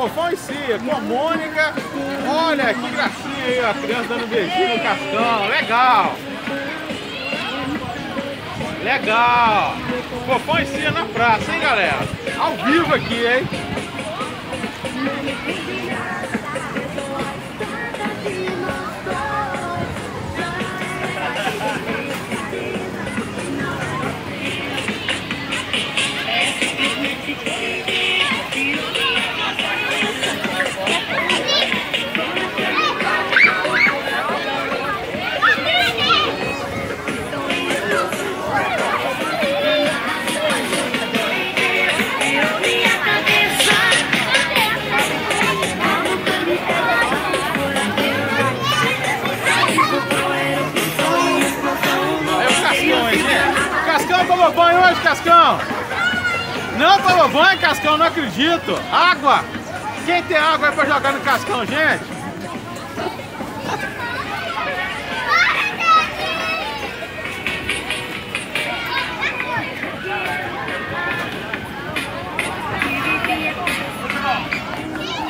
Fofão e Cia, com a Mônica. Olha que gracinha aí, ó, a criança dando beijinho no Cascão. Legal. Legal. Fofão e Cia na praça, hein, galera? Ao vivo aqui, hein? Cascão tomou banho hoje, Cascão? Não tomou banho, Cascão? Não acredito. Água! Quem tem água aí pra jogar no Cascão, gente?